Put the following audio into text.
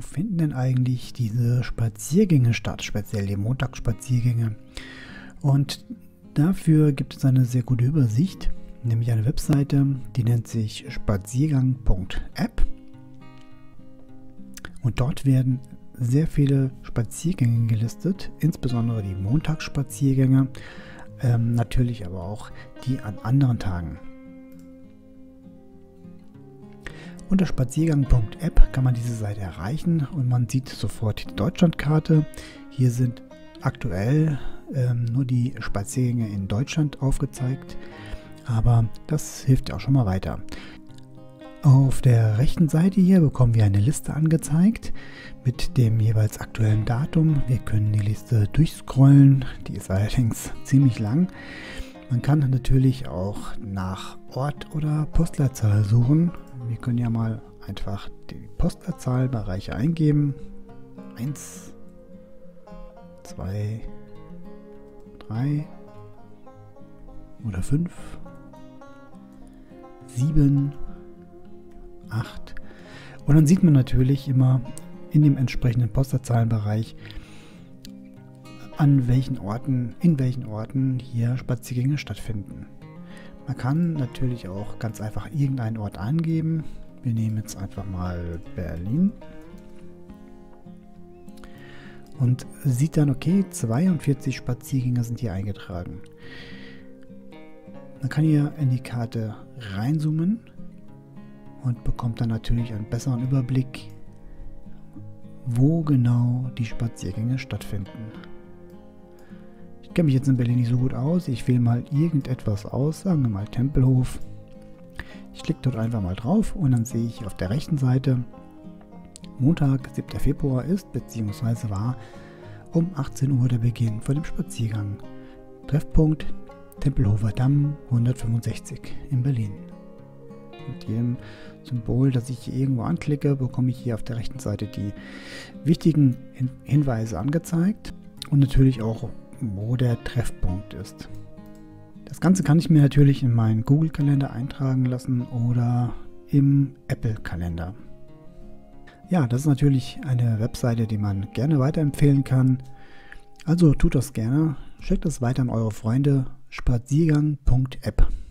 finden denn eigentlich diese Spaziergänge statt, speziell die Montagsspaziergänge? Und dafür gibt es eine sehr gute Übersicht, nämlich eine Webseite, die nennt sich spaziergang.app. Und dort werden sehr viele Spaziergänge gelistet, insbesondere die Montagsspaziergänge, natürlich aber auch die an anderen Tagen. Unter spaziergang.app kann man diese Seite erreichen und man sieht sofort die Deutschlandkarte. Hier sind aktuell nur die Spaziergänge in Deutschland aufgezeigt, aber das hilft ja auch schon mal weiter. Auf der rechten Seite hier bekommen wir eine Liste angezeigt mit dem jeweils aktuellen Datum. Wir können die Liste durchscrollen, die ist allerdings ziemlich lang. Man kann natürlich auch nach Ort oder Postleitzahl suchen. Wir können ja mal einfach die Postleitzahlbereiche eingeben. 1, 2, 3 oder 5, 7, 8. Und dann sieht man natürlich immer in dem entsprechenden Postleitzahlenbereich, in welchen Orten hier Spaziergänge stattfinden. Man kann natürlich auch ganz einfach irgendeinen Ort angeben. Wir nehmen jetzt einfach mal Berlin und sieht dann, okay, 42 Spaziergänge sind hier eingetragen. Man kann hier in die Karte reinzoomen und bekommt dann natürlich einen besseren Überblick, wo genau die Spaziergänge stattfinden. Ich kenne mich jetzt in Berlin nicht so gut aus. Ich wähle mal irgendetwas aus, sagen wir mal Tempelhof. Ich klicke dort einfach mal drauf und dann sehe ich auf der rechten Seite, Montag, 7. Februar ist bzw. war um 18 Uhr der Beginn von dem Spaziergang. Treffpunkt Tempelhofer Damm 165 in Berlin. Mit jedem Symbol, das ich hier irgendwo anklicke, bekomme ich hier auf der rechten Seite die wichtigen Hinweise angezeigt und natürlich auch, wo der Treffpunkt ist. Das Ganze kann ich mir natürlich in meinen Google-Kalender eintragen lassen oder im Apple-Kalender. Ja, das ist natürlich eine Webseite, die man gerne weiterempfehlen kann. Also tut das gerne, schickt es weiter an eure Freunde. Spaziergang.app